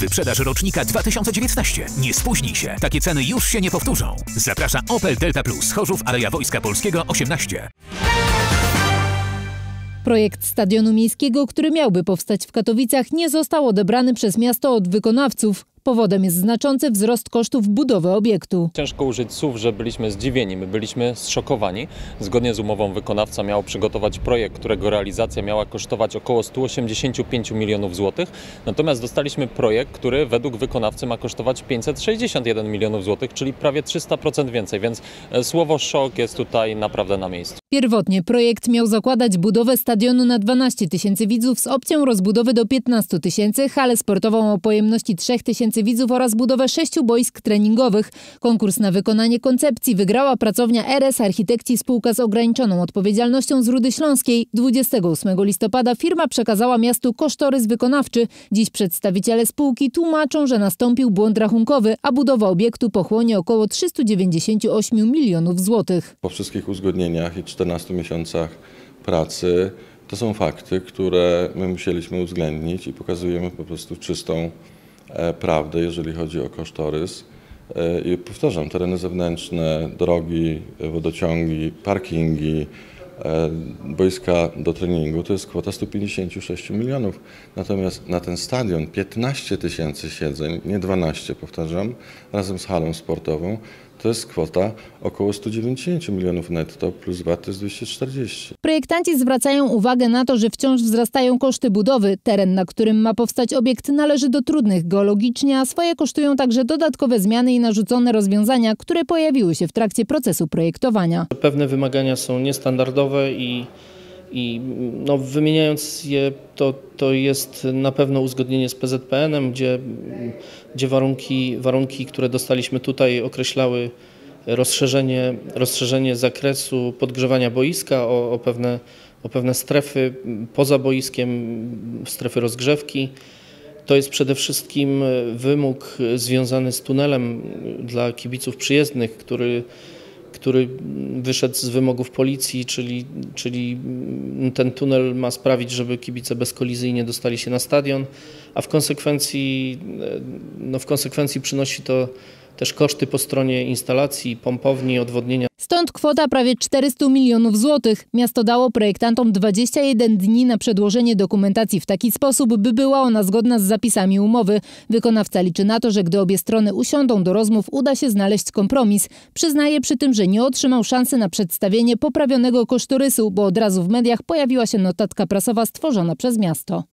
Wyprzedaż rocznika 2019. Nie spóźnij się. Takie ceny już się nie powtórzą. Zaprasza Opel Delta Plus. Chorzów, Aleja Wojska Polskiego 18. Projekt stadionu miejskiego, który miałby powstać w Katowicach, nie został odebrany przez miasto od wykonawców. Powodem jest znaczący wzrost kosztów budowy obiektu. Ciężko użyć słów, że byliśmy zdziwieni, my byliśmy zszokowani. Zgodnie z umową wykonawca miał przygotować projekt, którego realizacja miała kosztować około 185 milionów złotych. Natomiast dostaliśmy projekt, który według wykonawcy ma kosztować 561 milionów złotych, czyli prawie 300% więcej, więc słowo szok jest tutaj naprawdę na miejscu. Pierwotnie projekt miał zakładać budowę stadionu na 12 tysięcy widzów z opcją rozbudowy do 15 tysięcy, halę sportową o pojemności 3 tysięcy widzów oraz budowę 6 boisk treningowych. Konkurs na wykonanie koncepcji wygrała pracownia RS Architekci spółka z ograniczoną odpowiedzialnością z Rudy Śląskiej. 28 listopada firma przekazała miastu kosztorys wykonawczy. Dziś przedstawiciele spółki tłumaczą, że nastąpił błąd rachunkowy, a budowa obiektu pochłonie około 398 milionów złotych. Po wszystkich uzgodnieniach i 14 miesiącach pracy to są fakty, które my musieliśmy uwzględnić i pokazujemy po prostu czystą prawdę, jeżeli chodzi o kosztorys. I powtarzam, tereny zewnętrzne, drogi, wodociągi, parkingi, boiska do treningu to jest kwota 156 milionów. Natomiast na ten stadion 15 tysięcy siedzeń, nie 12, powtarzam, razem z halą sportową, to jest kwota około 190 milionów netto, plus VAT to jest 240. Projektanci zwracają uwagę na to, że wciąż wzrastają koszty budowy. Teren, na którym ma powstać obiekt, należy do trudnych geologicznie, a swoje kosztują także dodatkowe zmiany i narzucone rozwiązania, które pojawiły się w trakcie procesu projektowania. Pewne wymagania są niestandardowe i wymieniając je, to jest na pewno uzgodnienie z PZPN-em, gdzie warunki, które dostaliśmy tutaj, określały rozszerzenie zakresu podgrzewania boiska o pewne strefy poza boiskiem, strefy rozgrzewki. To jest przede wszystkim wymóg związany z tunelem dla kibiców przyjezdnych, który wyszedł z wymogów policji, czyli ten tunel ma sprawić, żeby kibice bezkolizyjnie dostali się na stadion, a w konsekwencji przynosi to też koszty po stronie instalacji, pompowni, odwodnienia. Stąd kwota prawie 400 milionów złotych. Miasto dało projektantom 21 dni na przedłożenie dokumentacji w taki sposób, by była ona zgodna z zapisami umowy. Wykonawca liczy na to, że gdy obie strony usiądą do rozmów, uda się znaleźć kompromis. Przyznaje przy tym, że nie otrzymał szansy na przedstawienie poprawionego kosztorysu, bo od razu w mediach pojawiła się notatka prasowa stworzona przez miasto.